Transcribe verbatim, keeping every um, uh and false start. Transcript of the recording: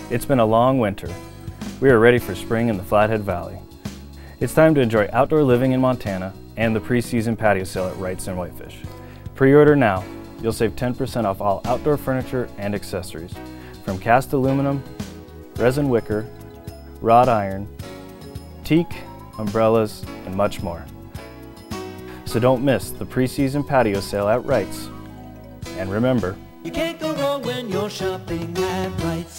It's been a long winter. We are ready for spring in the Flathead Valley. It's time to enjoy outdoor living in Montana and the pre-season patio sale at Wright's and Whitefish. Pre-order now. You'll save ten percent off all outdoor furniture and accessories, from cast aluminum, resin wicker, wrought iron, teak, umbrellas, and much more. So don't miss the pre-season patio sale at Wright's. And remember, you can't go wrong when you're shopping at Wright's.